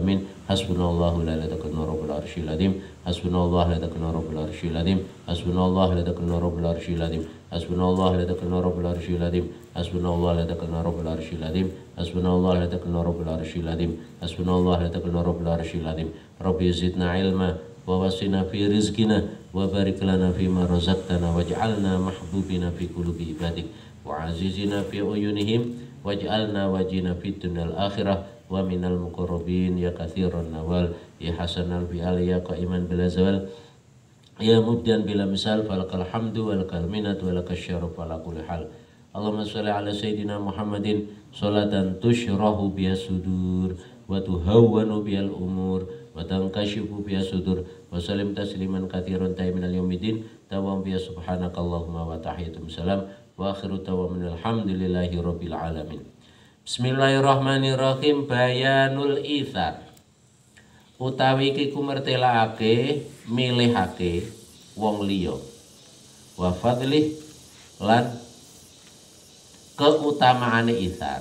alamin. Hasbunallahu la ilaha illa huwa rabbul arsyil azim. Hasbunallahu la ilaha illa huwa rabbul arsyil azim. Hasbunallahu la ilaha illa huwa rabbul arsyil azim. Hasbunallahu la ilaha illa huwa rabbul arsyil azim. Hasbunallahu la ilaha illa huwa rabbul arsyil azim. Hasbunallahu la ilaha illa huwa rabbul arsyil azim. Hasbunallahu la ilaha illa huwa rabbul arsyil azim. Rabbi zidna ilma wa wasina fi rizqina wa barik lana fima razaqtana waj'alna mahbubina fi qulubi ibadik wa azizina fi uyunihim waj'alna wajina fid dunyal akhirah wa minal muqarrabin ya katsiran nawal ya hasanal fi'al ya qaiman bila zawal ya mubdan bila misal falakal hamdu walakal minatu walakal syaraf ala kulli hal. Allahumma sholli ala sayyidina Muhammadin sholatan tushrahu biha sudur wa tuhawwanu bihal umur wa tankashifu biha sudur wa salim tasliman katsiran tayyiban yaumidin tawam biha subhanakallahumma wa tahiyatum salam wa akhiru tawamin alhamdulillahi rabbil alamin. Bismillahirrahmanirrahim. Bayanul itsar utawi iki kumertelake milihake wong liya wa fadlih lan keutamaane itsar.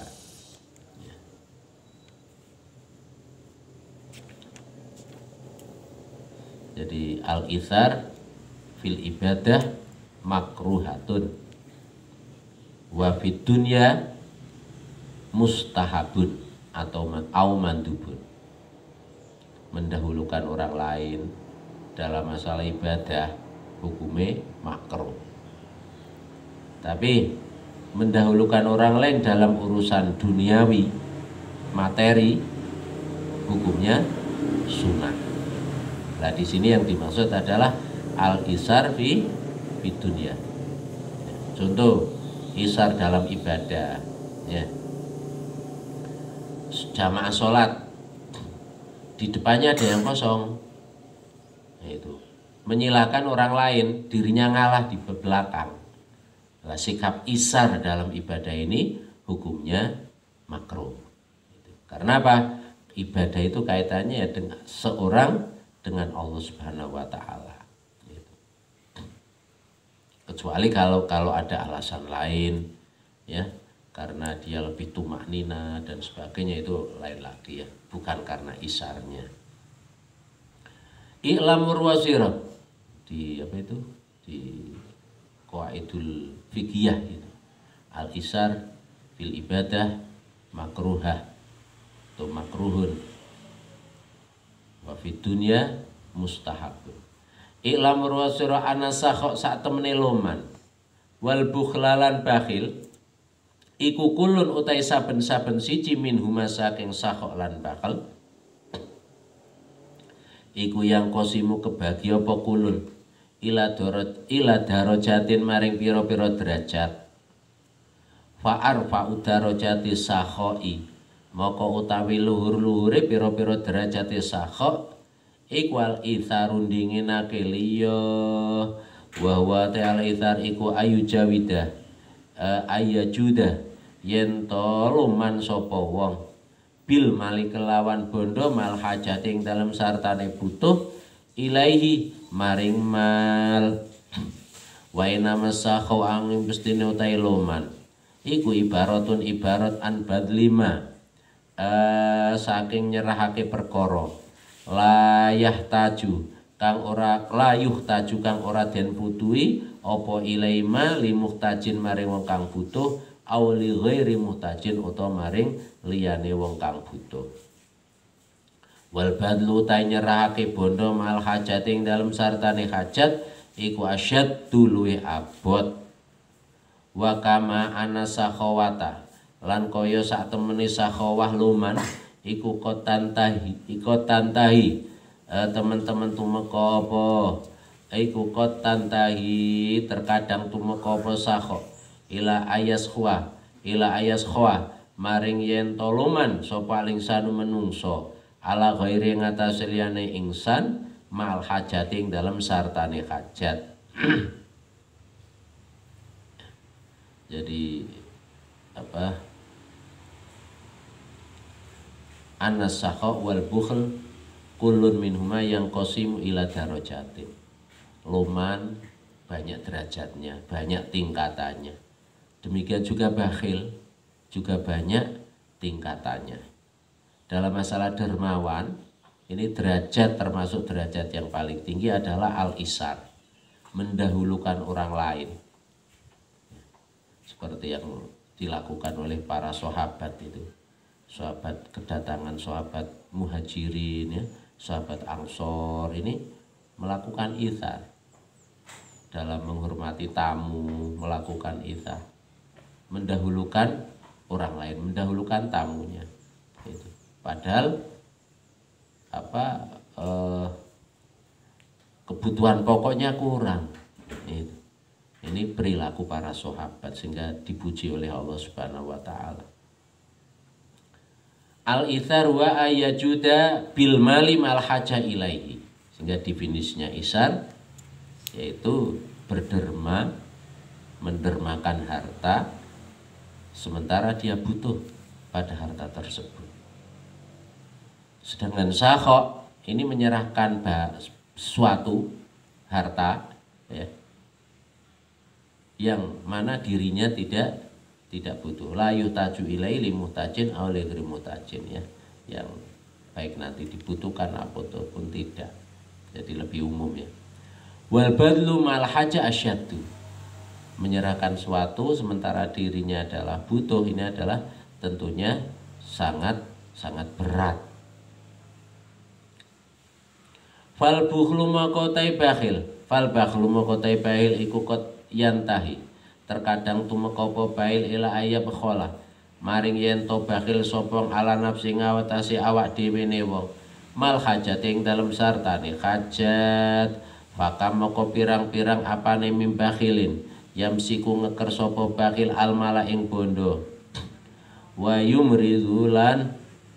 Jadi al-itsar fil ibadah makruhatun wa fid dunya mustahabun atau mandubun. Mendahulukan orang lain dalam masalah ibadah hukumnya makruh. Tapi mendahulukan orang lain dalam urusan duniawi materi hukumnya sunnah. Nah di sini yang dimaksud adalah al-isar fi dunya. Contoh isar dalam ibadah, ya. Jamaah sholat di depannya ada yang kosong, itu menyilakan orang lain, dirinya ngalah di belakang. Nah, sikap isar dalam ibadah ini hukumnya makruh. Karena apa? Ibadah itu kaitannya ya dengan seorang dengan Allah Subhanahu wa taala. Kecuali kalau ada alasan lain, ya, karena dia lebih tumaknina dan sebagainya, itu lain lagi ya, bukan karena isarnya. I'lamur wasirah di apa itu, di qawaidul fiqhiyah itu, al isar fil ibadah makruhah atau makruhun wa fid dunya mustahabun. I'lamur wasirah anasakho sak temene loman wal bukhlalan bakhil iku kulun utai saben-saben siji min huma saking sakho lan bakhil iku yang kosimu kebagi apa kulun ila darajatin maring pira-pira derajat fa'ar fa'udarajati sakhoi maka utawi luhur-luhure pira-pira derajate sakho ikwal itharun dinginake liya wa huwa ta'ala ithar iku ayu jawidah ayajudah yen to luman sapa wong bil mali kelawan bondo mal hajating dalam sartane butuh ilaihi maring mal wa ina masakhu angin bestine utai luman iku ibaratun ibarat an badlima saking nyerahake perkara layah taju kang ora layuh taju kang ora den butuhi apa ilaima limuhtajin maring wong kang butuh au li ghairi muhtajin utawa maring liyane wong kang butuh. Wal badlu ta nyerahake bondo mal hajating dalem sartane hajat iku asyad luwih abot wa kama ana sakhawata lan kaya sak temene sakhawah luman iku kotantahi teman-teman tumeka apa iku kotantahi terkadang tumeka apa sakho ila ayas khwa maring yen toluman sapa lingsanu menungso ala ghairi ngatas liyane ingsan mal hajating dalam sartane hajat. Jadi apa? An-nasakha wal bukhl kullun minhuma yang qasimu ila darajatin. Luman banyak derajatnya, banyak tingkatannya. Demikian juga bakhil juga banyak tingkatannya. dalam masalah dermawan, ini derajat termasuk derajat yang paling tinggi adalah al-isar, mendahulukan orang lain. Seperti yang dilakukan oleh para sahabat itu. Sahabat kedatangan, sahabat muhajirin, ya, sahabat ansor ini melakukan itsar dalam menghormati tamu, melakukan itsar, mendahulukan orang lain, mendahulukan tamunya. Itu. Padahal kebutuhan pokoknya kurang. Itu. Ini perilaku para sahabat sehingga dipuji oleh Allah Subhanahu wa taala. Al-itsar wa ayajuda bil mali mal haja ilaihi. Sehingga definisinya isar yaitu berderma, mendermakan harta sementara dia butuh pada harta tersebut. Sedangkan sakho ini menyerahkan suatu harta, ya, yang mana dirinya tidak butuh. La yuhtaju ilai li muhtajin aw li ghairi muhtajin, ya, yang baik nanti dibutuhkan ataupun tidak. Jadi lebih umum, ya. Wal badlu mal haja asyaddu, menyerahkan suatu sementara dirinya adalah butuh, ini adalah tentunya sangat berat. Fal bukhlu maqatai bakhil, fal bakhlu maqatai bakhil iku kot yantahi, terkadang tumeka apa bail ila ayab khola, maring yen to bakhil sopong ala nafsi ngawatasi awak dhewe ne wong, mal hajat ing dalem sartane hajat, fakam moko pirang-pirang apane mim bakhilin, yamsiku ngeker sapa bakhil al mala ing bondo, wa yumrizulan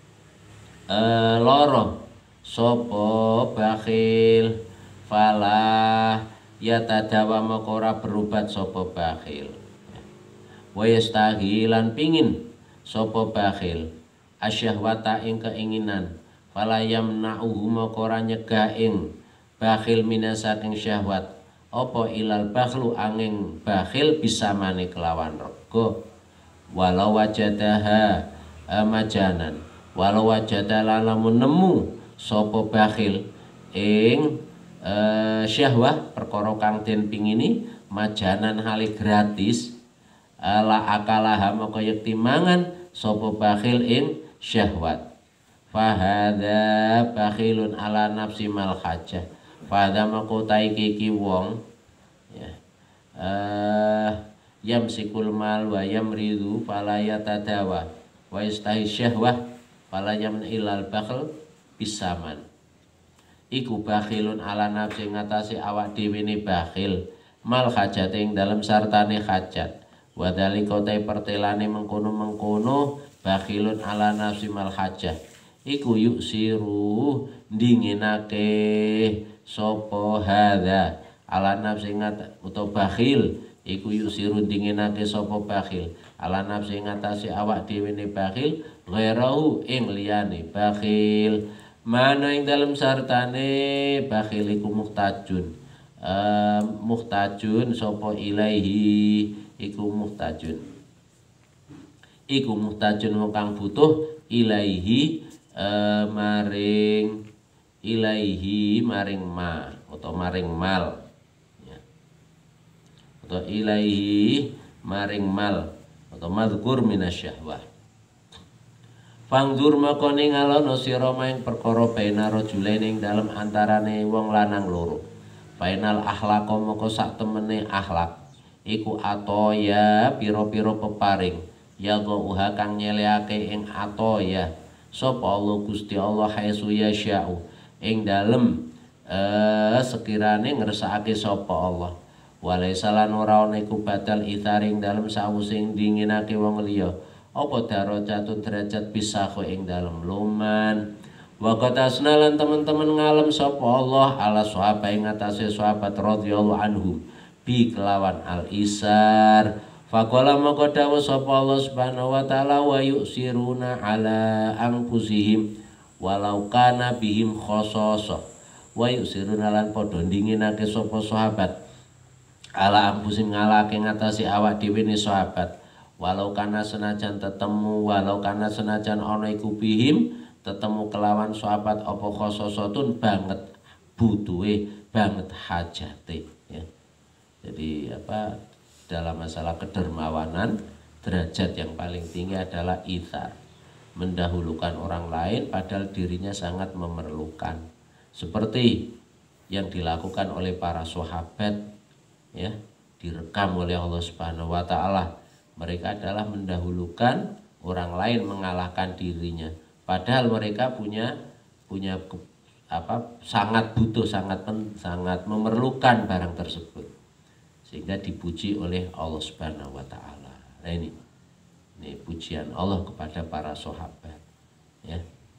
loro sapa bakhil, falah ya tadawa mokora berubat sopo bakhil, wa yastahilan pingin sopo bakhil, asyahwata ing keinginan, fala yamna'uhu mokora nyegah ing bakhil minasaking syahwat, opo ilal bakhlu angin bakhil bisa mani kelawan rego, walau wajadaha majanan, walau wajadalah lamun nemu sopo bakhil ing syahwah perkara kang den pingini majanan hali gratis, la akalaha maka yekti mangan sapa bakhil ing syahwat, fahadha bakhilun ala nafsi mal hajah, fahadha maka taiki wong, ya, yamsikul mal wa yamridu fala yatadawa wa yastahi syahwah fala yamin ilal bakhl bisaman, iku bakhilun ala nafsi ngatasi awak dhewe ne bakhil, mal hajat ing dalem sartane hajat, wadhalika ta pertelane mengkono-mengkono bakhilun ala nafsi mal hajah, iku yuksiru dinginake sapa hadza ala nafsi utawa bakhil, iku yuksiru dinginake sapa bakhil ala nafsi ngatasi awak dhewe ne bakhil, ghairahu ing liyane bakhil, mana yang dalam sartane bakhil iku muhtajun, muhtajun sopo ilaihi iku muhtajun, iku muhtajun kang butuh ilaihi maring ilaihi maring ma atau maring mal, ya, atau ilaihi maring mal atau madhkur minasyahwah. Fangdur maka ningalono sira maing perkara baina rajulain ing dalem antarane wong lanang loro, final akhlaq maka sak temene akhlak iku atoya pira-pira peparing, ya uha kang nyeleake ing atoya sapa Allah Gusti Allah haitsu yasya'u ing dalem sekirane ngersakake sapa Allah, walaisa lan ora ana iku badal itaring dalem sawusing dinginake wong liya, apa darajatun derajat bisa kok ing dalem luman, wa qatasna lan teman-teman ngalem sapa Allah ala sahabat ing atase sahabat radhiyallahu anhum bi kelawan al isar, faqala maka dawuh sapa Allah Subhanahu wa taala wa yusiruna ala anfusihim walau kana bihim khososo, wa yusiruna lan padha ndinginake sapa sahabat ala anfusihim ngalake ngatasi awak dhewe ne sahabat, walau kana senajan tetemu, walau kana senajan ana iku bihim tetemu kelawan sahabat apa khososotun banget butuhe banget hajate ya. Jadi dalam masalah kedermawanan derajat yang paling tinggi adalah itsar, mendahulukan orang lain padahal dirinya sangat memerlukan, seperti yang dilakukan oleh para sahabat ya, direkam oleh Allah Subhanahu wa taala. Mereka adalah mendahulukan orang lain mengalahkan dirinya, padahal mereka punya sangat butuh, sangat memerlukan barang tersebut, sehingga dipuji oleh Allah Subhanahu wa taala. Nah ini pujian Allah kepada para sahabat ya.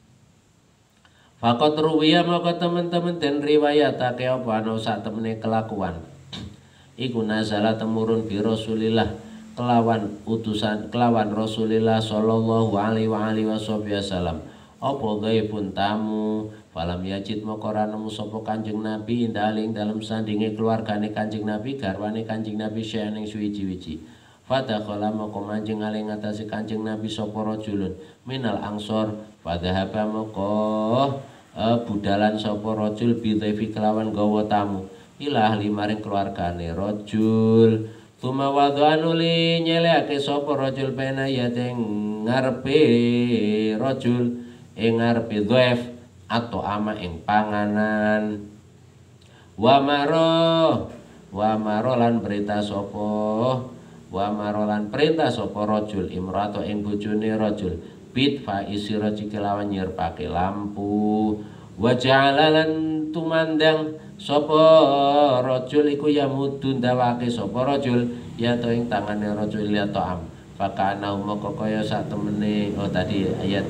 Faqat ruwiya maka teman-teman dan riwayatake apa ana sak temene kelakuan iku nazala temurun bi Rasulillah kelawan utusan kelawan Rasulillah sallallahu alaihi wasallam apa gaibun tamu falam yajid maka ora nemu sapa Kanjeng Nabi indaling dalam sandinge keluargane Kanjeng Nabi garwane Kanjeng Nabi sing suwi-wiji fadakhala maka manjing ale ngatasi Kanjeng Nabi sapa rajulun minal ansor fadhahaba maka budalan sapa rajul bidhaifi kelawan gawa tamu ila ahli maring keluargane rajul tuma wadhanu li nyeleke sapa rajul pena yateng ngarepe rajul ing ngarepe dhaif atau ama ing panganan wa maro lan perintah sapa rajul imrato ing bojone rajul bit fa isira kelawan nyirpake lampu wa ja'alalan tumandang sapa rajul iku ya mudun dawake sapa rajul ya to ing tangane rajul ya ta'am fakana maka kaya sak temene tadi ayat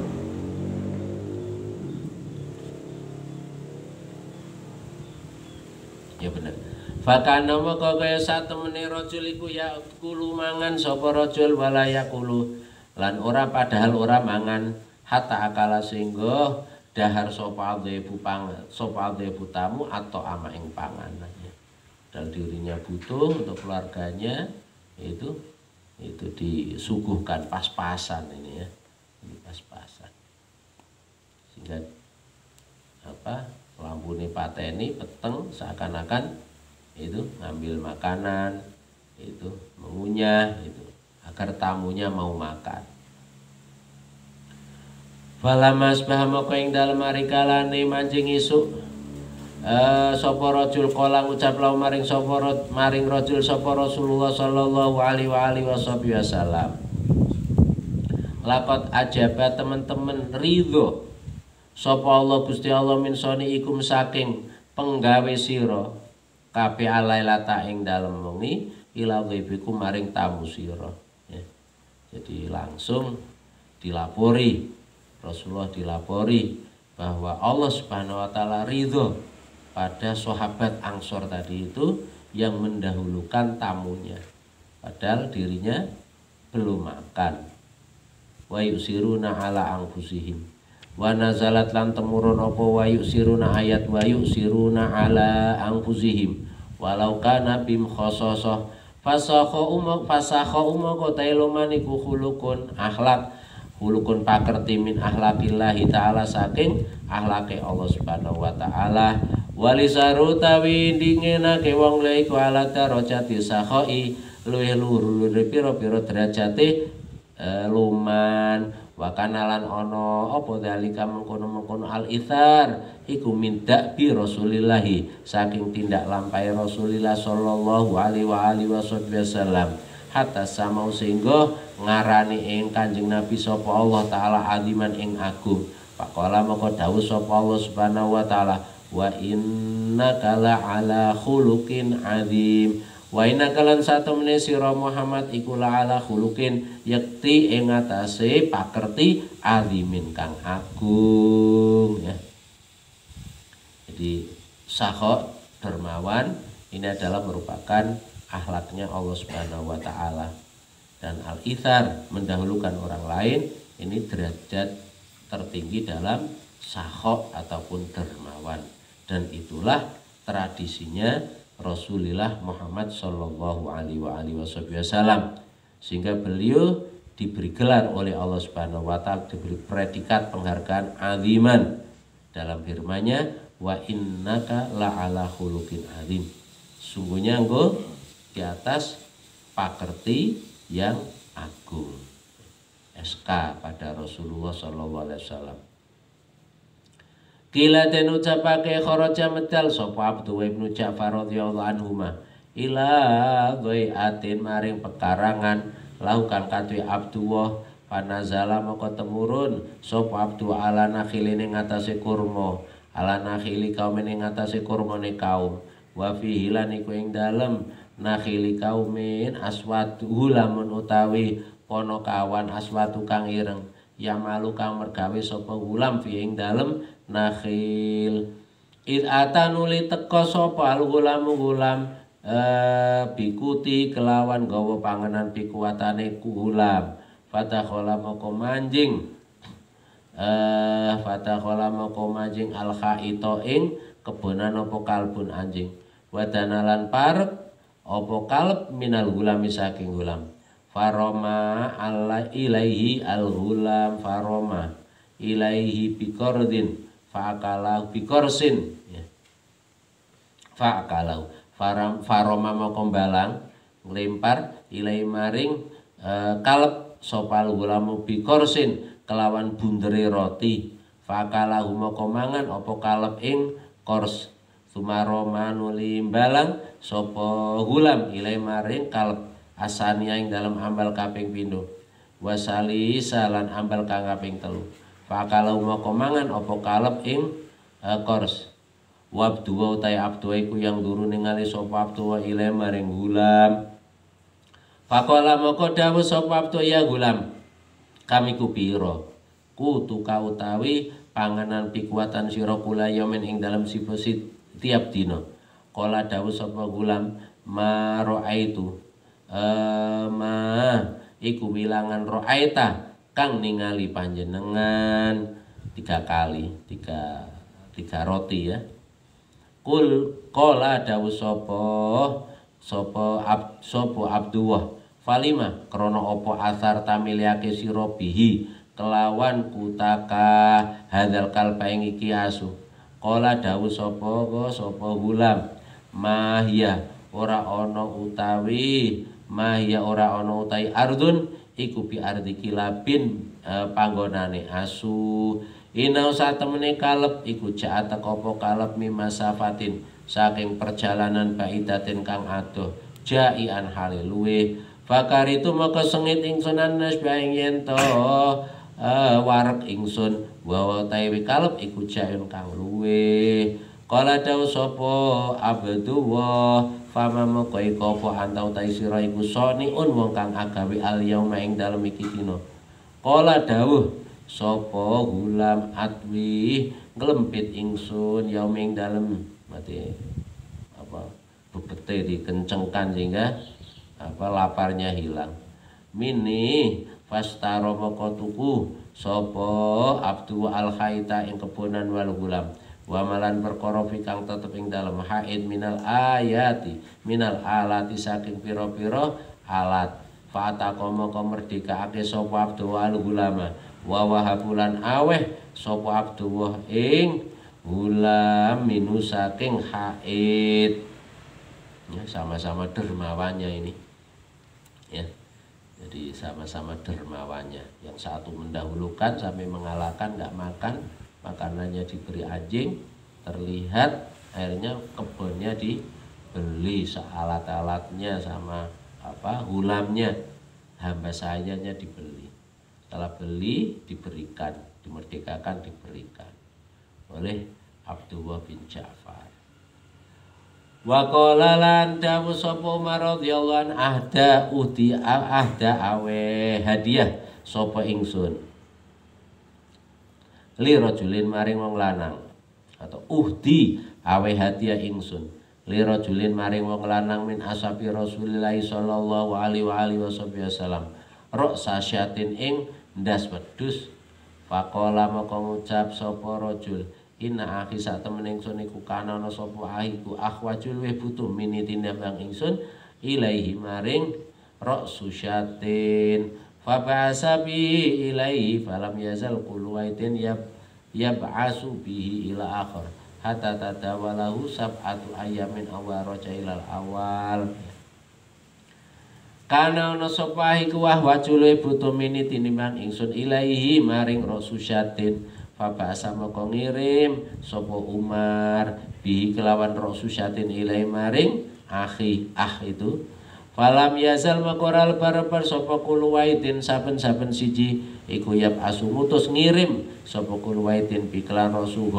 ya bener fakana maka kaya sak temene rajul iku ya kulu mangan sapa rajul wala yakulu lan ora padahal ora mangan hatta akala sehingga dahar sapa adhebu tamu atau ama ing panganan ya. Dan dirinya butuh untuk keluarganya itu disuguhkan pas-pasan ini ya. Ini pas-pasan. Sehingga lampune pateni peteng seakan-akan itu ngambil makanan, itu mengunyah itu agar tamunya mau makan. Falamas bahamaka ing dalem ari kalane manjing isuk sapa rajul kala ngucap law maring rajul sapa Rasulullah sallallahu alaihi wasallam laqad ajaba teman-teman ridho sapa Allah Gusti Allah min soni ikum saking penggawe sira kabeh alailata ing dalem wengi ila ghaibikum maring tamu sira ya. Jadi langsung Rasulullah dilapori bahwa Allah Subhanahu wa taala ridho pada sahabat Ansor tadi itu yang mendahulukan tamunya padahal dirinya belum makan. Wa yusiruna ala anfusihim wa nazalat lan temurun apa wa yusiruna ayat wa yusiruna ala anfusihim walau kana bim khososah fasakha umma tailumaniku khulukun akhlak hulukun pakerti min akhlakillahi ta'ala saking akhlake Allah Subhanahu wa ta'ala walisaru tawi dingenake wong lha iku ala darajati sakhoi luwih luhur pira-pira derajate luman wa kanalan ana apa dalika mengkono-mengkono al itsar iku minta bi Rasulillahi saking tindak lampahe Rasulillah sallallahu alaihi wasallam hatta samau sehingga ngarani ing Kanjeng Nabi sapa Allah taala aziman ing agung faqala maka dawuh sapa Allah Subhanahu wa taala wa innaka la ala khuluqin azim wa innaka lan satemene sira Muhammad iku la ala khuluqin yakti ing atase pakerti azimin kang agung ya. Jadi sakho dermawan ini adalah merupakan akhlaknya Allah Subhanahu wa taala dan al-itsar mendahulukan orang lain ini derajat tertinggi dalam sakho ataupun dermawan dan itulah tradisinya Rasulullah Muhammad sallallahu alaihi wasallam sehingga beliau diberi gelar oleh Allah Subhanahu wa taala, diberi predikat penghargaan aziman dalam firman-Nya, wa innaka la'ala khuluqin azim. Sungguhnya engkau di atas pakerti yang agung. SK pada Rasulullah sallallahu alaihi wasallam. Kila den ucapake kharaja medal sapa Abdullah ibnu Ja'far radhiyallahu anhuma ila dhai'atin maring pekarangan lakukan katwi Abdullah panazala moko temurun sapa Abdullah ala nakhili ning atase kurma ala nakhili kaum ning atase kurmane kaum wa fihi lan iku ing dalem nakhili kaumin aswadu lamun utawi kono kawan aswatu kang ireng yang malu kang mergawe sapa gulam fi ing dalem nakhil id atanuli teka sapa al gulam bikuti kelawan gawa panganan pikuatane gulam fatakhala moko manjing al khaita ing kebonan apa kalbun anjing wadanalan parek apa kalb minal gulami saking gulam faroma ala ilaihi al gulam faroma ilaihi bikordin fa'akalahu bikorsin ya. Fa'akalahu faroma mau kombalang ngelempar ilai maring kalep sopal gulamu bikorsin kelawan bunderi roti fa'akalahu mau komangan opo kalep ing kors sumaroma nuli balang sopo gulam ilai maring kalep asania ing dalam ambal kaping pindho wasali salan ambal kang kaping telu fakalau mau komangan opo kalep ing kors wabduwa utai abduwa iku yang duru ningali sopo abduwa ilai maring gulam fakala moko dawuh sopo abduwa ya gulam kami kupiro kutu kau utawi panganan pikuatan sira kula yamin ing dalam siposit tiap dino kala dawuh sopo gulam ma ro'aitu ma iku wilangan ro'aita kang ningali panjenengan 3 kali, tiga roti ya. Kul kola dawuh sopo Abdullah falima krono opo asar tamiliake sira bihi kelawan kutaka hadzal kalba ing iki asu. Kola dawuh sopo gulam mahya ora ana utawi ardun iku bi ardi kilabin panggonane asu inau satemene kalep iku jaat kopo kalep mimasafatin saking perjalanan baidatin kang adoh jaian haleluwe bakar itu maka sengit ingsun anas baing yento warek ingsun wawa taiwi kalep iku jaun kang luwe kala dawu sapa Abdullah fama moko iku apa antau ta sira iku soniun wong kang agawe al yauma ing dalem iki dina kala dawuh sapa gulam atwi nglempit ingsun yaum ing dalem mati bebete dikencengkan sehingga laparnya hilang mini fastaro moko tuku sapa Abdullah al khaita ing kebonan wal gulam wamalan perkara kang tetep ing dalem haid minal ayati minal alati saking pira-pira alat fataqama merdekaake sapa Abdullah al-gulama wa wahabulan aweh sapa Abdullah ing gulam minu saking haid ya sama-sama dermawannya ini ya jadi sama-sama dermawannya yang satu mendahulukan sampai mengalahkan enggak makan makanannya diberi anjing terlihat akhirnya kebunnya dibeli alat-alatnya sama gulamnya hamba sayanya dibeli setelah beli diberikan dimerdekakan diberikan oleh Abdullah bin Ja'far wa qala lan dawu sapa Umar radhiyallahu anhu ahda awe hadiah sapa ingsun li rajulin maring wong lanang atau uhdi awe hadiah ingsun li rajulin maring wong lanang min ashabi Rasulillah sallallahu alaihi wasallam ra'sa syatin ing ndas wedhus faqala maka ngucap sapa rajul inna akhi sak temen ingsun iku kana ana sapa ahiku akhwajul we butuh miniti nembang ingsun ilaihi maring ra'su syatin fa ba'asa bihi ilaihi falam yazal kullu waitin yab'asu bihi ila akhir hatta tadawalahu sab'atu ayamin awal roja ilal awal. Kana ana sapa iku wahwajule butuh mini tinimbang ingsun ilaihi maring Rasusyatin fa ba'asa moko ngirim sapa Umar bihi kelawan Rasusyatin ilaihi maring akhi itu falam yazal makoral barbar sapa kuluwaitin saben-saben siji iku yab asu mutus ngirim sapa kuluwaitin biklan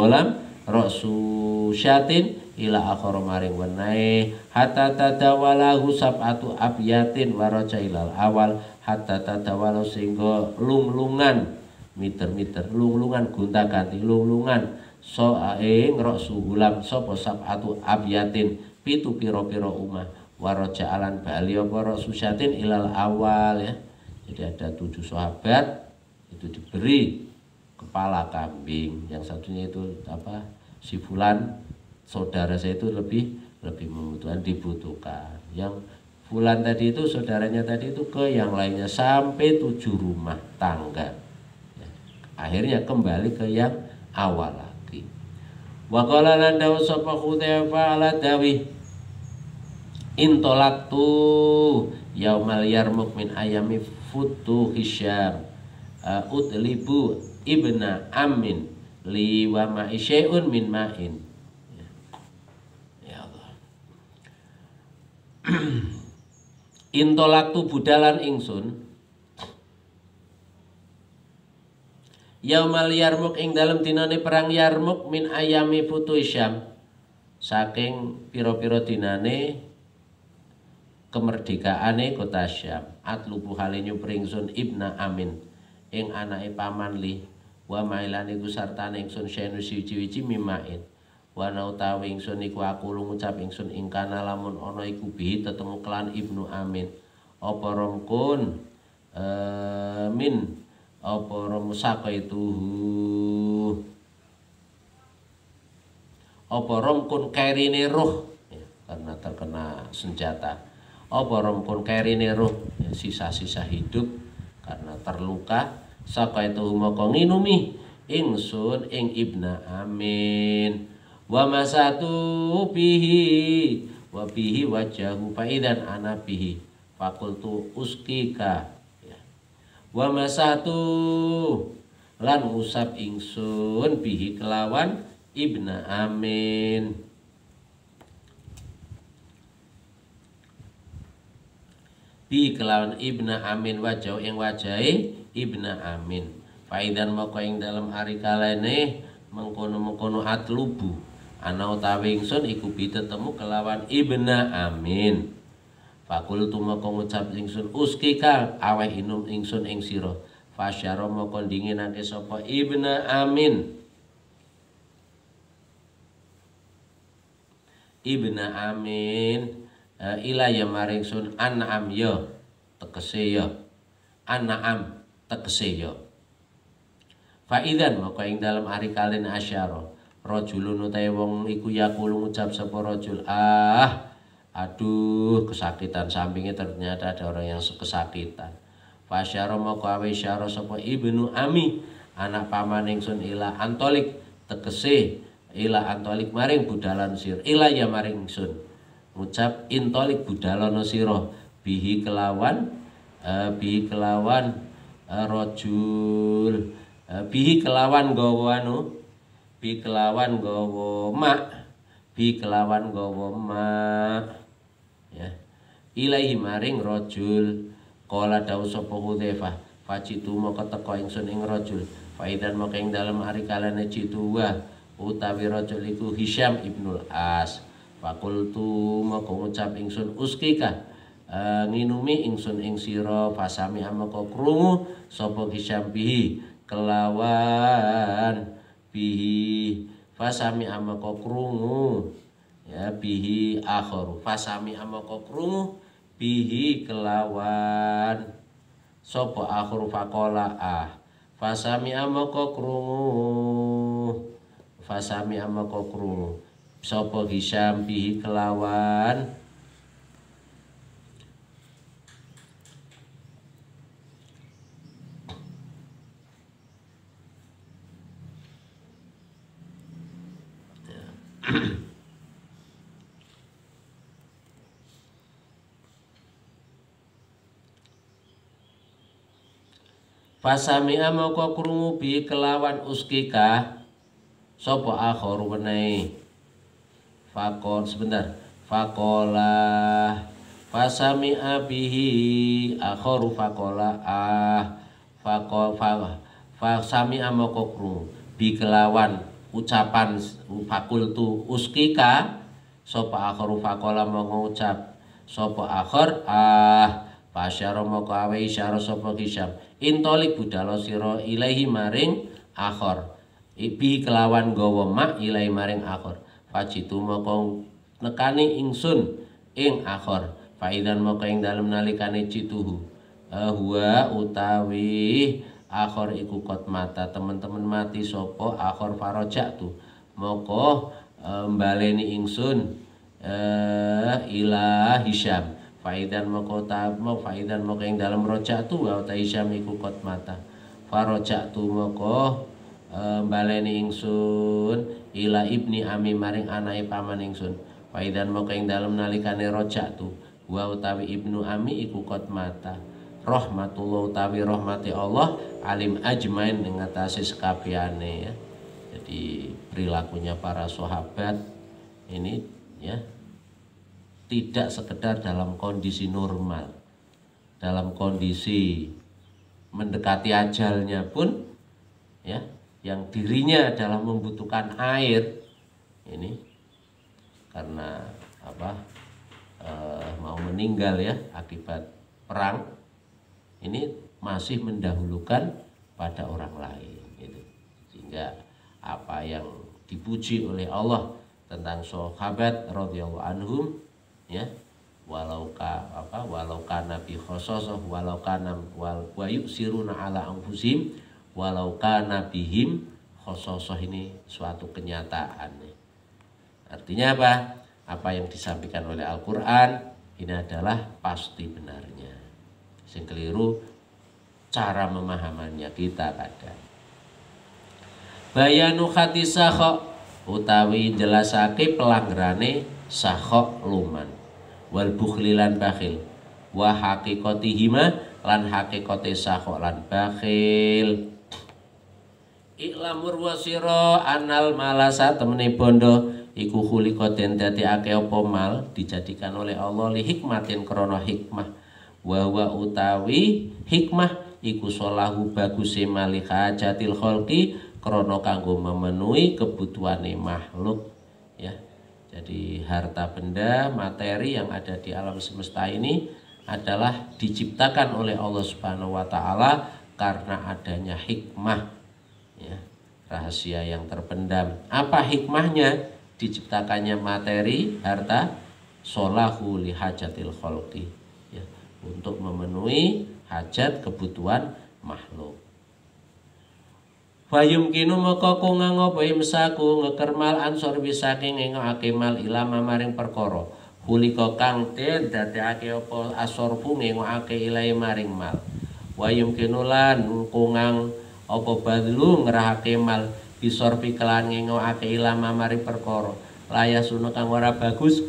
Rasusyatin ila akhir maring wenahe hatta tadawalahu sab'atu abyatin waraja ilal awal hatta tadawalahu sehingga lunglungan miter-miter lunglungan gonta-ganti lunglungan ing rasuhulam sapa sab'atu abyatin pitu pira-pira umah waraja alan bali apa Rasusyatin ilal awal ya. Jadi ada 7 sahabat itu diberi kepala kambing, yang satunya itu apa si fulan saudara saya itu lebih dibutuhkan. Yang fulan tadi itu saudaranya tadi itu ke yang lainnya sampai 7 rumah tangga. Ya. Akhirnya kembali ke yang awal lagi. Wa qala lan dawu sapa Hudzaifah ala dawi intolaktu yaumal yarmuk min ayami futu Hisyam utlibu ibna amin li wa ma'i syai'un min ma'in. Ya Allah. Intolaktu budalan ingsun yaumal yarmuk ing dalem dinane perang Yarmuk min ayami futu Hisyam saking pira-pira dinane kemerdekaane kota Syam. Atlubu halinyu pringsun ibna amin ing anake paman li wa mailane iku sartane ingsun syenu siji-wiji mimain wa nautawi ingsun iku aku ngucap ingsun ing kana lamun ana iku bihi tetemu kelan ibnu amin apa romkun min apa romusaka itu apa romkun kairine ruh ya, karena terkena senjata apa romkun kairine ruh ya, sisa-sisa hidup karena terluka saka itu moko nginumi ingsun ing ibna amin wa masatu bihi wa bihi wajahu faidan ana bihi fakultu uskika ya. Wa masatu lan usap ingsun bihi kelawan ibna amin bi kelawan ibna amin wajah ing wajahe ibna amin faidan moko ing dalem ari kalene mengkono-mengkono atlubu ana utawi ingsun iku bi tetemu kelawan ibna amin fakultu moko ngucap ingsun uskika aweh inum ingsun ing sira fasyara moko dinginake sapa ibna amin ilaya maring sun an'am ya tegese ya an'am tegese ya fa idzan maka ing dalem ari kalin asyara rajulun utahe wong iku yaqulu ngucap sapa rajul aduh kesakitan sampingnya ternyata ada orang yang kesakitan fasyara maka awe syara sapa ibnu ami anak paman ingsun ila antolik tegese ila antolik maring budalan sir ilaya maring ingsun ngucap intolik budalono sira bihi kelawan rajul bihi kelawan gawa mak ya ilahi maring rajul kala dawu sapa Hudzaifah fajitu moko teka ingsun ing rajul faidan moko ing dalem ari kalane jitu wa utawi rajul iku Hisyam ibnul As fakultu moko ngucap ingsun uskika nginumi ingsun ing sira fasami amaka krungu sapa Hisyam bihi kelawan bihi fasami amaka krungu ya bihi akhir fasami amaka krungu bihi kelawan sapa akhir faqala fasami amaka krungu sapa Hisyam bihi kelawan Fasami'a moko krungu bi kelawan uskika sapa akhir wenehe. Fakol sebentar. Fakola fasami'a bihi akharu fakola fasami'a moko krungu bi kelawan ucapan fakultu uskika sapa akharu fakola mengucap sapa akhir pasyara moko awe isyara sapa Hisyam intolik budalo sira ilahi maring akhir bi kelawan gawa mak ilahi maring akhir fajitu moko nekani ingsun ing akhir faidan moko ing dalem nalikane cituhu huwa utawi akhir iku kot mata teman-teman mati sapa akhir farajatu moko mbaleni ingsun ila Hisyam faidan moko ing dalem rojatu wa ta Hisyam iku kot mata farajatu moko baleni ingsun ila ibni ami maring anake paman ingsun faidan moko ing dalem nalikane rojatu wa utawi ibnu ami iku kot mata rahmatullah utawi rahmati Allah alim ajmain ing atase sekabehane ya. Jadi perilakunya para sahabat ini ya tidak sekedar dalam kondisi normal, dalam kondisi mendekati ajalnya pun ya yang dirinya dalam membutuhkan air ini karena mau meninggal ya akibat perang ini masih mendahulukan pada orang lain gitu. Sehingga apa yang dipuji oleh Allah tentang sahabat radhiyallahu anhum ya walau kana bi khososah walau kana wa yusiruna ala anfusihim walau kana bihim khososah ini suatu kenyataan. Artinya apa? Apa yang disampaikan oleh Al-Qur'an ini adalah pasti benarnya. Sing keliru cara memahamannya kita kadang. Bayanu khati sakha utawi jelasake pelanggarane sakha luman wal bukhlilan bakhil wa haqiqatihima lan haqiqate sakha lan bakhil. Iklamur wasira anal malasa temene bondo iku khuliqa den dadekake apa mal dijadikan oleh Allah li hikmatin krana hikmah wa utawi hikmah iku solahu baguse mali hajatil khalqi krana kanggo memenuhi kebutuhane makhluk ya. Jadi harta benda materi yang ada di alam semesta ini adalah diciptakan oleh Allah Subhanahu wa taala karena adanya hikmah ya, rahasia yang terpendam. Apa hikmahnya diciptakannya materi, harta? Solahu li hajatil khalqi ya, untuk memenuhi hajat kebutuhan makhluk. Fayum kinu moko kungang apa imsaku ngekermal ansor bisaking ngengake mal ilama maring perkara hulika kang den dadekake apa asorfu ngengake ilahi maring mal. Wayum kinu lan kungang apa badlu ngerahake mal bisorfi kelan ngengake ilama maring perkara layasuna kang ora bagus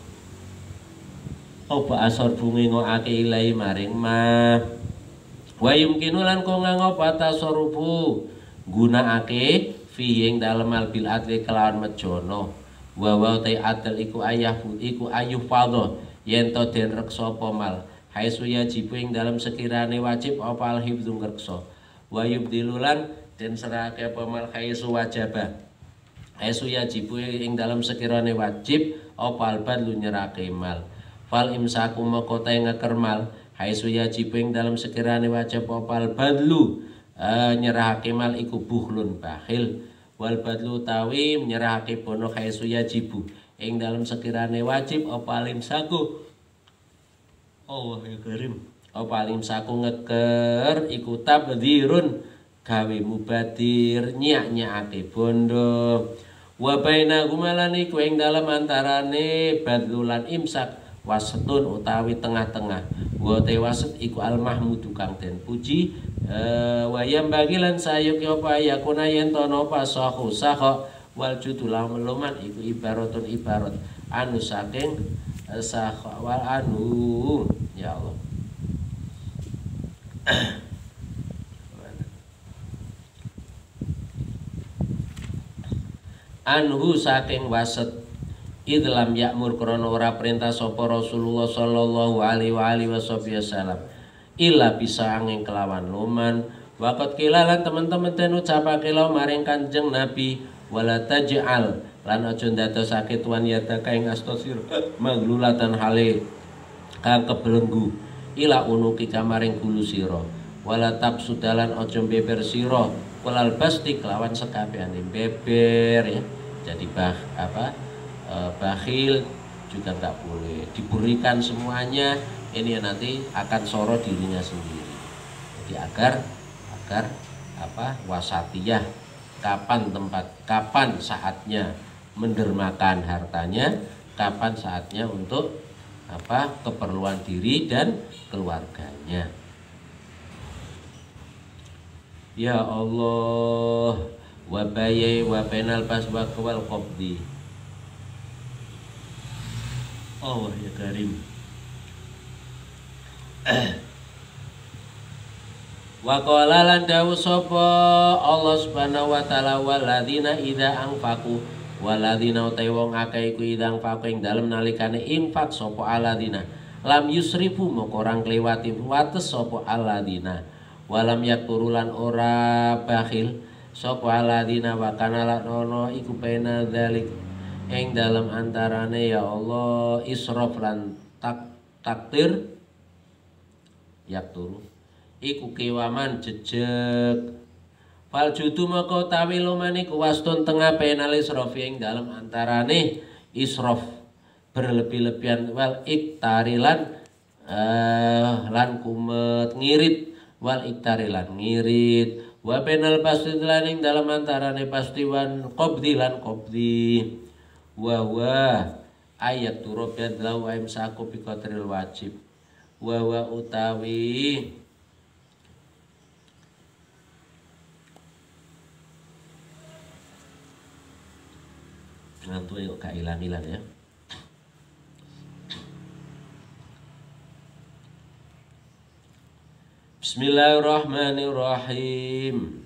apa asorfu ngengake ilahi maring ma. Wayum kinu lan kungang apa tasorufu gunakake fi ing dalem al bil adli kelawan mejono wa ta adl iku ayuh fadho yen to den reksa apa mal haisu yajibu ing dalem sekirane wajib apa al hifdzu ngreksa wa yubdilulan den serake apa mal haisu wajaba haisu yajibu ing dalem sekirane wajib apa al badlu nyerake mal fal imsaku moko ta ngekermal haisu yajibu ing dalem sekirane wajib apa al badlu nyerahake mal iku buhlun bakhil wal badlu tawi nyerahake bono khaisu yajibu ing dalam sekirane wajib apa alim saku Allah ya karim apa alim saku ngeker iku tabdzirun gawe mubadir nyak-nyakake bondo wa baina gumalani ku ing dalam antarane badlu lan imsak wasatun utawi tengah-tengah wa tewasat iku al mahmudu kang den puji wayam bagilan sayuk apa yakuna yen tono apa sahu saha wal judu luman iku ibaratun ibarat anu saking wal anu ya Allah anhu saking waset idlam yakmur krana ora perintah sapa Rasulullah sallallahu alaihi wasallam illa bisa angin kelawan luman waqat kilalan teman-teman den ucapake law maring Kanjeng Nabi wala taj'al lan aja ndadosake tuan yadaka ing astasir maglulatan hale kang kebelenggu ila unuki kamaring gulu sira wala tabsudalan aja beber sira walal basti kelawan sekabehane beber ya jadi bakhil juga nggak boleh diberikan semuanya ini nanti akan soro dirinya sendiri jadi agar wasatiyah kapan saatnya mendermakan hartanya kapan saatnya untuk keperluan diri dan keluarganya. Ya Allah wa bayi wa bainal baswa wal qabdi. Allah ya karim. Wa qala lan dawu sapa Allah Subhanahu wa taala walladzina idza anfaqu walladzina utai wong akeh iku idza anfaqu ing dalem nalikane infak sapa alladzina lam yusrifu moko orang kliwati wates sapa alladzina walam yakturulan ora bakhil sapa alladzina wa kana lan ono iku pena dzalik ing dalem antarane ya Allah israf lan takdir yakturu iku kewaman jejeg fal judu maka utawi luman iku wastun tengah penal israf ing dalem antarane israf berlebih-lebihan wal iktarilan lan kumet ngirit wal iktarilan ngirit wa penal pasti lan ing dalem antarane pastiwan qabdi lan qabdi wa ayat turabad lau imsaku bi qatril wajib wa utawi ngantuk kok gak ilang-ilang ya. Bismillahirrahmanirrahim.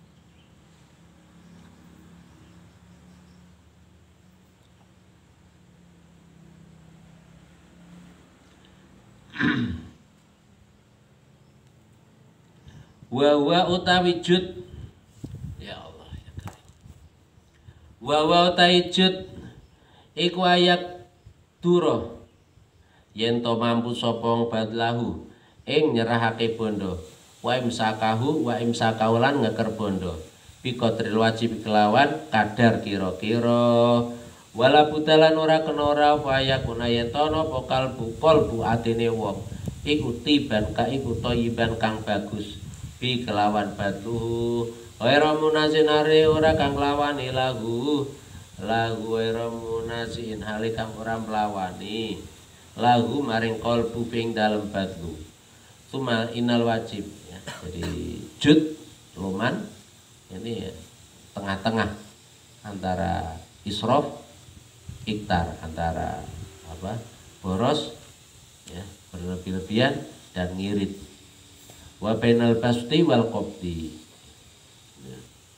Wa utawi jud ya Allah ya karim. Wa utawi jud iku ayat duro yen to mampu sapa badlahu ing nyerahake bondo wa imsakahu wa imsakaulan ngeker bondo biqatril wajib kelawan kadar kira-kira wala butalan ora kena ora waya kunayen tono pokal bu atine wong iku tiban ka iku toyiban kang bagus bi kelawan badluhu ora munazinare ora kang lawani lagu ora munazin hale kang ora melawani lagu maring qalbu ping dalem badlu tumal inal wajib ya. Jadi jud luman ini ya, tengah-tengah antara israf iktar antara boros ya berlebih-lebihan dan ngirit wa bainal basti wal qabdi ya.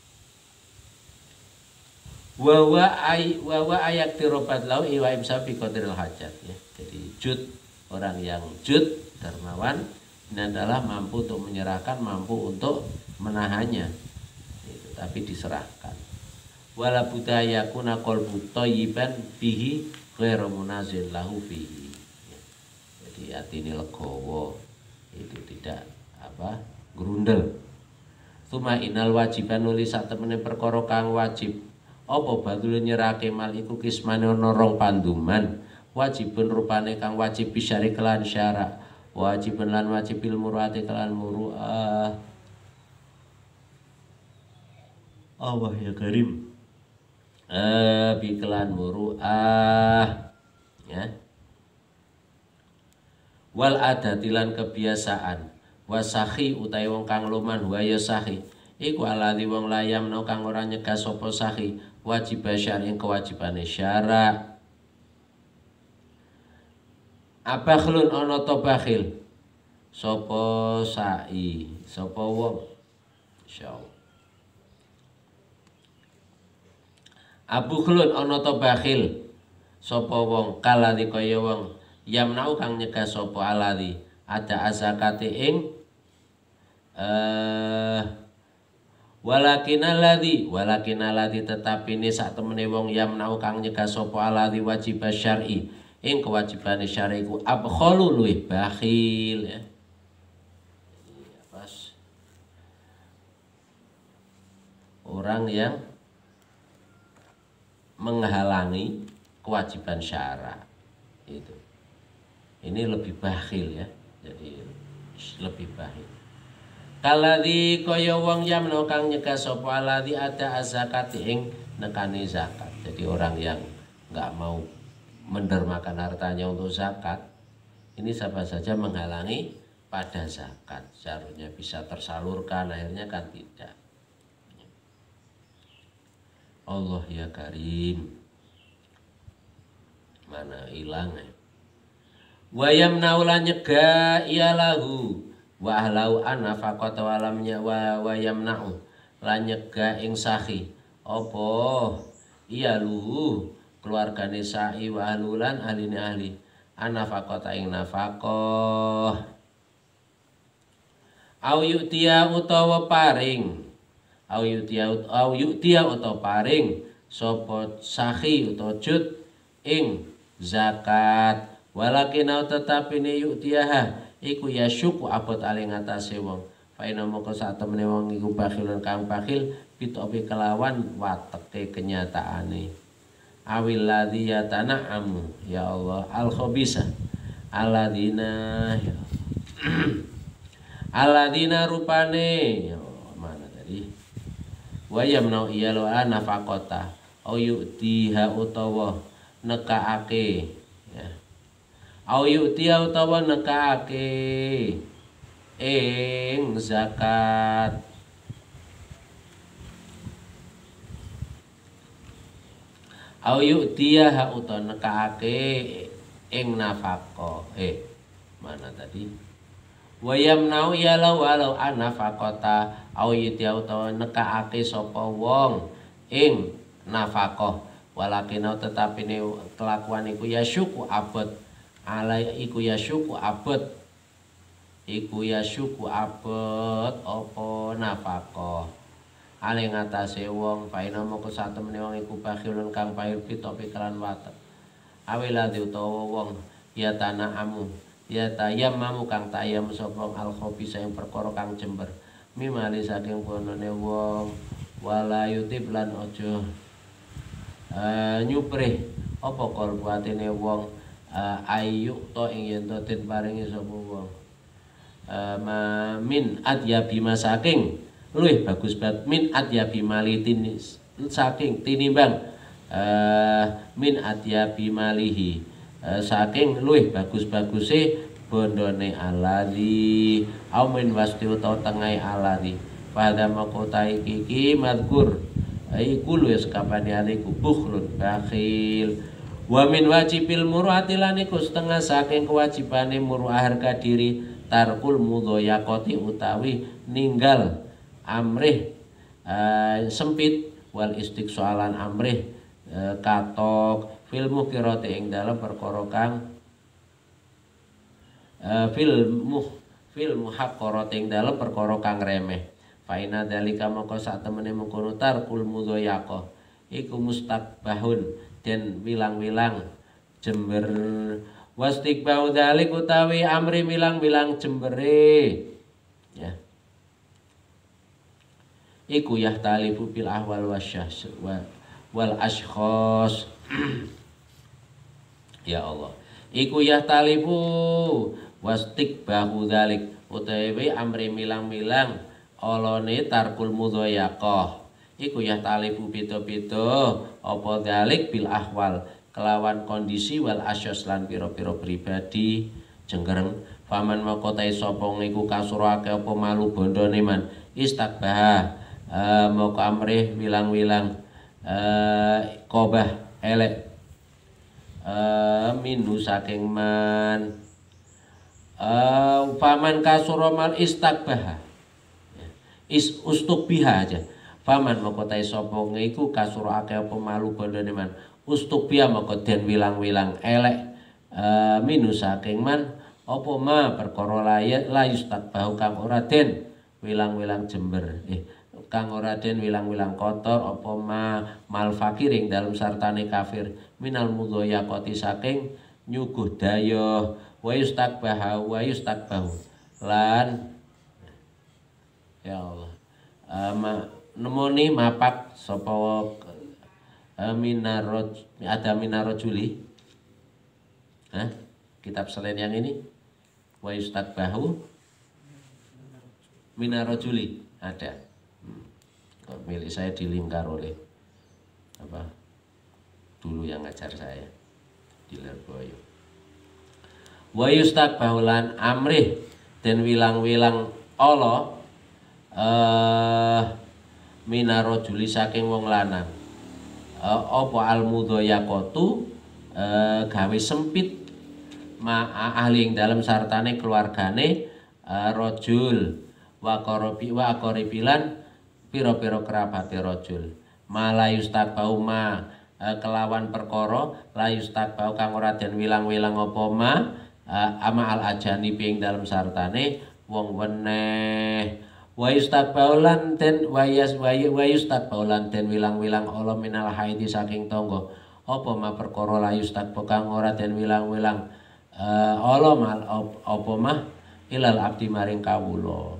wa ayak tirobat lau iwa imsa fi qadiril hajat ya. Jadi jud orang yang jud dermawan ini adalah mampu untuk menyerahkan, mampu untuk menahannya itu, tapi diserahkan wala budaya kuna qalbu thayyiban bihi ghairu munazil lahu fihi ya. Jadi atine legowo itu tidak grundel tuma inal wajiban nulis sak temene perkara kang wajib apa badul nyerake mal iku kismane ana rong panduman wajibun rupane kang wajib bisyari kelan syara wajibun lan wajibil murati kelan muru'ah Allah ya karim bikelan muru'ah ya wal adatilan kebiasaan wasahi utawi wong kang luman wa ya sahi iku alladzi wong layam no kang ora nyegah sapa sahi wajib syar'i kewajibane syara. Abakhlun ana ta bakhil sapa sa'i sapa wong insyaallah. Abukhlun ana ta bakhil sapa wong kaladi kaya wong yamnau kang nyegah sapa aladi ada zakate ing walakin alladhi tetapi ini sak temene wong yamnau kang nyegah sapa aladi wajib syar'i ing kewajibane syar'i ku abkhalu luwih bakhil ya. Pas orang yang menghalangi kewajiban syara itu ini lebih bakhil ya, jadi lebih bakhil. Kaladi kaya wong yamno kang nyegah sapa aladi ada zakat ing nekani zakat. Jadi orang yang nggak mau mendermakan hartanya untuk zakat ini siapa saja menghalangi pada zakat, seharusnya bisa tersalurkan, akhirnya kan tidak. Allah ya Karim, mana hilang ya. Wayam naula nyegah ialahu wa ahlau anafaqata walamnya wayam nau lan nyegah ing sahi apa iyaluhu keluargane sa'i wa ahlulan ahline ahli anafaqata ing nafaqah au yu'tiya utawa paring au yu'tiya utawa paring sapa sahi utawa jut ing zakat walakin tetapi ne yu'tiyaha iku ya syuku abot ale ngatasé wong fa ina moko sak temene wong iku bakhilun kang bakhil bitopi kelawan wateke kenyataane awil ladzi yatana'amu ya Allah al khabisa alladzina ya alladzina rupane ya Allah, mana tadi wa yamnau iyalu nafaqata au yu'tiha utawa nekaake ya au yu'tiha utawa nekaake ing zakat au yu'tiha utawa nekaake ing nafaqah mana tadi wayam nau yalau walau anafaqata au yu'tiha utawa nekaake sapa wong ing nafaqah walakin tetapi ne kelakuan iku ya syuku abot alai iku ya syuku abot apa nafaqah ale ngatasé wong paina moko satemene wong iku bakhilun kang pair pitopi kelan watek awiladi utawa wong ya tanaamu ya tayammamu kang tayam sapa al khabisa ing perkara kang jember mimali saking bonone wong wala yutib lan aja nyuprih apa kalbuatine wong ayu to ing yen to den paringi sapa wong min adyabi masaking luwih bagus banget min adyabi malitin saking tinimbang min adyabi malihi saking luwih bagus-baguse bondone aladi au min wasti utawa tengai aladi pada makota iki madkur iku luwih sakabane aliku bukhlun bakhil wa min wajibil muru'ati lan iku setengah saking kewajibane muru'ah harga diri tarkul mudhayaqati utawi ninggal amrih sempit wal istiqsalan amrih katok fil mukirati ing dalam perkara kang fil muhaqqarati ing dalam perkara kang remeh fa ina dalika moko sak temene mengkono tarkul mudhayaqah iku mustaqbahun den wilang-wilang jember wastiqbau dalik utawi amri wilang-wilang jembere ya iku yahtalifu bil ahwal wasyahs wal ashkhas ya Allah iku yahtalifu wastiqbahu dalik utawi amri milang-milang olone tarkul mudhayaqah iku yahtalifu beda-beda apa dalik bil ahwal kelawan kondisi wal asyas lan pira-pira pribadi jenggereng faman makotai sapa iku kasurake apa malu bondone man istakbah moko amrih wilang-wilang Kobah elek minu saking man faman kasuromal istakbah ustukbiha aja faman moko tai sapa iku kasur akeh apa malu bondone man ustukbiha moko den wilang-wilang elek minu saking man apa ma perkara layus takbahu kang ora den wilang-wilang jember kang ora den wilang-wilang kotor apa mal fakiring dalam sartane kafir minal mudhoyaqati saking nyuguh daya wa yustakbahu lan ya Allah nemoni mapak sapa minarojuli kitab selain yang ini wa yustakbahu minarojuli ada milik saya dilingkar oleh apa dulu yang ngajar saya di Lirboyo wa yustakbahu lan amrih dan wilang-wilang Allah minarojuli saking wong lanang apa almudhoyaqatu gawe sempit ahli ing dalam sartane keluargane rojul wa qoribilan pira-pira kerabate rojul malayus takbau kelawan perkara layus takbau kang ora den wilang-wilang apa ama al ajani ing dalam sartane wong weneh wa yustakbaulan den wa yustakbaulan den wilang-wilang Allah minal haidi saking tangga apa perkara layus takbau kang ora den wilang-wilang Allah mal apa ilal abdi maring kawula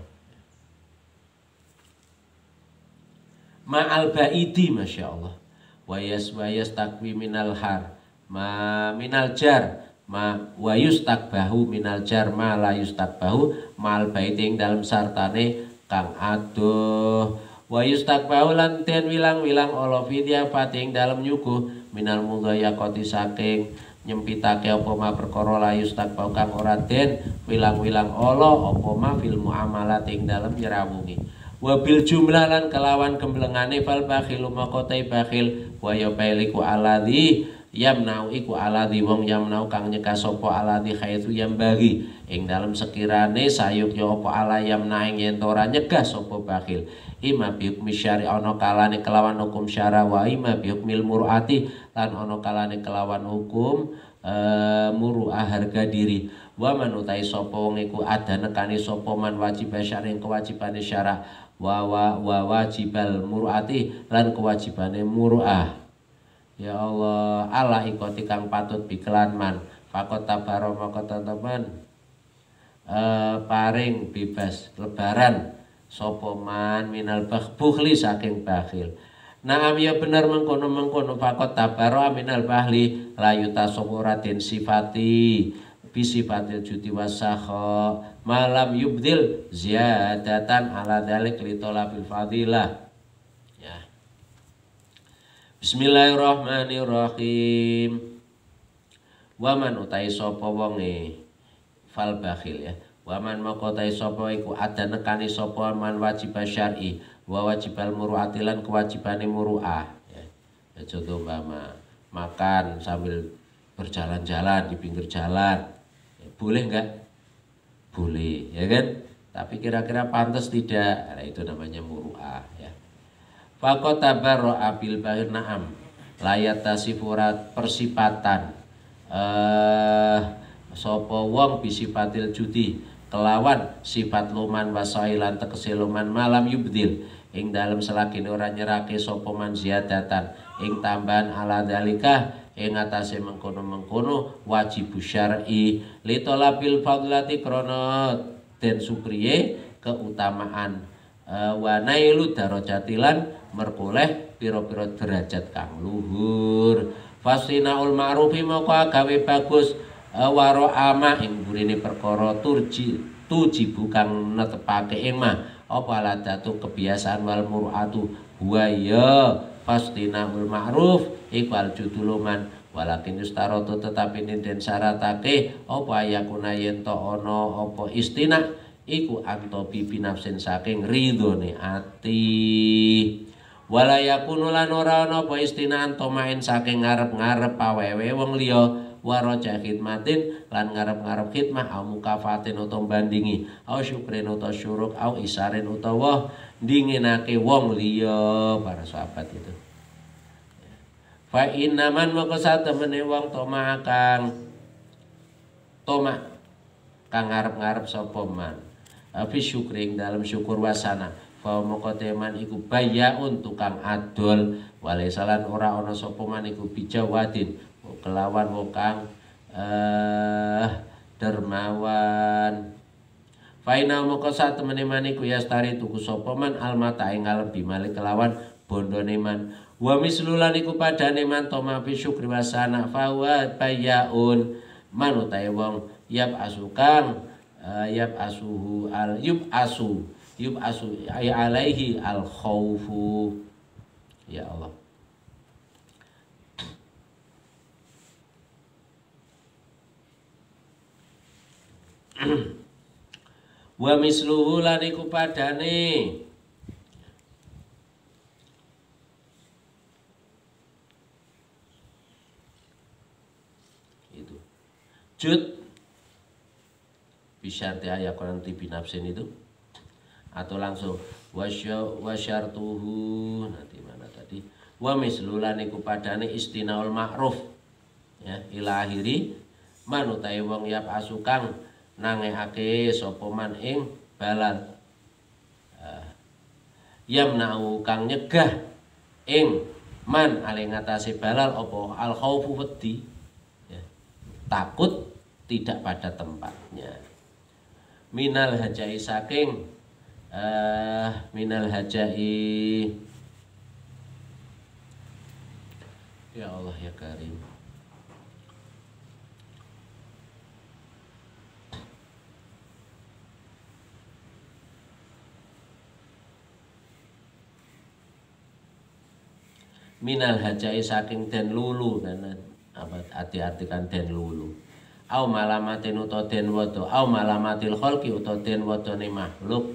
ma'al baidi masyaallah wayas takwi minal har minal jar wayus takbahu minal jar la yustakbahu ma'al baidi dalam sartane kang adoh wayus takbahu lan ten wilang-wilang Allah fidya pating dalam nyuguh minal mudhoyaqati saking nyempitake apa perkara la yustakbahu kang ora den wilang-wilang Allah apa fil muamalat ing dalam nyerawungi wabil jumlah lan kelawan gemblengane fal bakhilu makotai bakhil wa yabailiku aladhi yamnau iku aladhi wong yamnau kang nyegah sapa aladhi khaitu yam bagi ing dalem sekirane sayuk ya apa ala yamna ing yen ora nyegah sapa bakhil ima bi hukmi syari ana kalane kelawan hukum syara wa ima bi hukmil murati lan ana kalane kelawan hukum muruah harga diri wa man utai sapa wong iku ada nekani sapa man wajib syari kewajibane syara wa wajibal muruati lan kewajibane muruah ya Allah ala ikoti kang patut bikelan man fakot tabaro maka teman paring bebas lebaran sapa man minal bukhli saking bakhil naam ya bener mengkono fakot tabaro minal bahli layuta sapa den sifati bisifatil judi wasakha malam yubdil ziyadatan ala dzalik li talabil fadilah ya Bismillahirrahmanirrahim waman utai sapa wonge fal bakhil ya waman moko utai sapa iku ada nekani sapa man wajib syar'i wa wajibal muru'ati lan kewajibane muru'ah ya contoh makan sambil berjalan-jalan di pinggir jalan boleh enggak? Boleh, ya kan? Tapi kira-kira pantas tidak? Nah, itu namanya muru'ah ya. Faqat tabarra'a bil bahir na'am. Layat tasifurat persipatan sapa wong bisifatil judi kelawan sifat luman wasailan tegese luman malam yubdil ing dalem selagine ora nyerake sapa man ziyadatan ing tambahan ala dalika ing atase mengkono-mengkono wajib syar'i li talabil fadlati krana den supriye keutamaan wa nailu darajatilan merkoleh pira-pira derajat kang luhur fasinaul ma'rufi maka gawe bagus waro ama ing burine perkara tuji bukan netepake ing mah apa ladatu kebiasaan wal mur'atu wa ya fasinaul ma'ruf iqbal juduluman walakin ustarotu tetapi den syaratake apa yakuna yen to ana apa istina iku anto bi binafsin saking ridhone ati Wala yakunu lan ora ana apa istinaan tomain saking ngarep-ngarep pawewe wong liya waraja khidmatin lan ngarep-ngarep khidmah au mukafatin utawa bandingi au syukrin utawa syuruk au isarin utawa dinginake wong liya para sahabat itu. Fa innaman maka satemene wong toma kang ngarep-ngarep sapa man fi syukring dalam syukur wasana fa maka teman iku bayaun tukang adol walesalan ora ana sapa man iku bijawadin kelawan wong kang dermawan. Faina moko satemene maniku yastari tuku sapa man almata ing ngalem bimalik kelawan bondone man wa mislulan iku padane man toma fi syukri wasana fa wa bayaun man utahe wong yab asukang yab asuhu al yub asu ay alaihi al khaufu. Ya Allah. Wa misluhu lan iku padane itu jud bisyarti ayat Quran tibi nafsin itu atau langsung wasyartuhu nanti mana tadi wa misluhu lan iku padane istinaul ma'ruf ya ila akhiri manutai wong yap asukang nangehake sapa man ing balal yamna'u kang nyegah ing man ale ngatasi balal apa al khaufu wedi ya, takut tidak pada tempatnya minal hajai saking minal hajai ya Allah ya Karim minal hajai saking den lulu dan apa arti-artikan den lulu au malamatin uta den wada au malamatil khalqi uta den wadane makhluk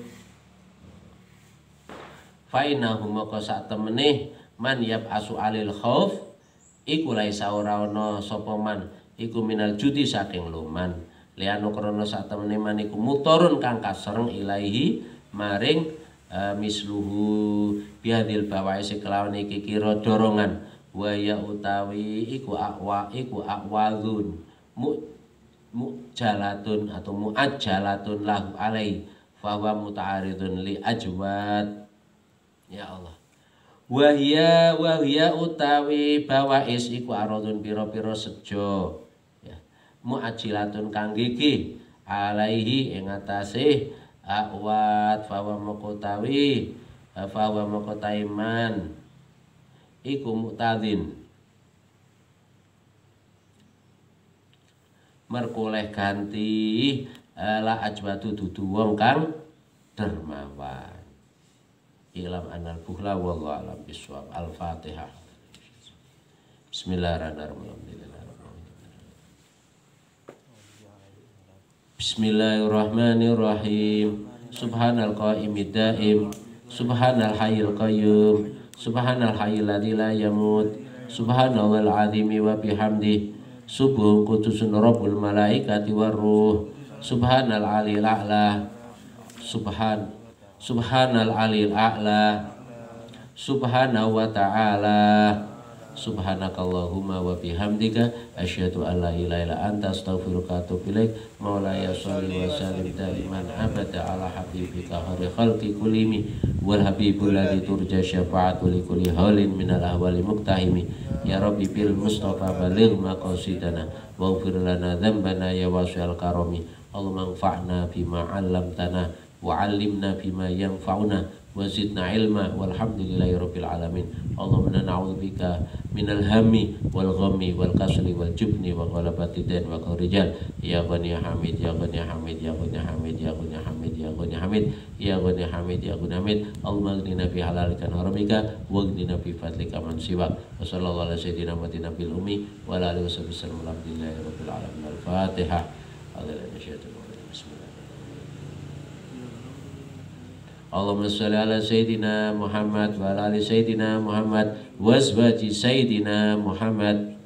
fa innahu maka sak temene man yab asu alil khauf iku laisa ora ana sapa man iku minal judi saking luman lianu krana sak temene man iku mutorun kang kasreng ilahi maring misluhu biadil bawai sekelawan iki kira dorongan waya utawi iku akwazun mujalatun atau muajjalatun lahu alai fawa muta'aridun li ajwad ya Allah wahya utawi bawais iku aradun pira-pira sejo ya muajjilatun kang gigi alaihi ing atase awat fawa mokotawi fawa mokotaiman iku muktadin merkoleh ganti la ajwatu dudu wong kang dermawan ilam anal buhla wallahu alam bisawab al-fatihah bismillahirrahmanirrahim Bismillahirrahmanirrahim. Subhanal qaimid daim, subhanal hayyul qayyum, subhanal hayyul ladzi la yamut, subhanallahil azimi wa bihamdi, subuhun qudusun rabbul malaikati war ruh, subhanal aliyil a'la, subhanal aliyil a'la, subhanahu wa ta'ala. Subhanakallahumma wa bihamdika asyhadu an la ilaha illa anta astaghfiruka wa atubu ilaik. Maulaya shalli wa sallim daiman abada ala habibika khairil khalqi kullihim wal habibul ladzi turja syafa'atu li kulli haulin minal ahwali muqtahimi ya rabbi bil mustafa baligh maqasidana waghfir lana dzambana ya wasi'al karami. Allahumma anfa'na bima 'allamtana wa 'allimna bima yanfa'una wa zidna ilma walhamdulillahi rabbil alamin. Allahumma na'udzubika minal hammi wal ghammi wal kasli wal jubni wa ghalabati dain wa rijal ya ghani ya hamid ya ghani ya hamid ya ghani ya hamid ya ghani ya hamid ya ghani ya hamid ya ghani ya hamid ya ghani ya hamid. Allahumma aghnina bi halalika haramika wa aghnina bi fadlika man siwak. Wa sallallahu ala sayyidina Muhammadin nabiyil ummi wa ala alihi wasallam alhamdulillahi rabbil alamin. Al-Fatihah. Bismillahirrahmanirrahim. Allahumma sholli ala sayyidina Muhammad wa ala ali sayyidina Muhammad wa azwaji sayyidina Muhammad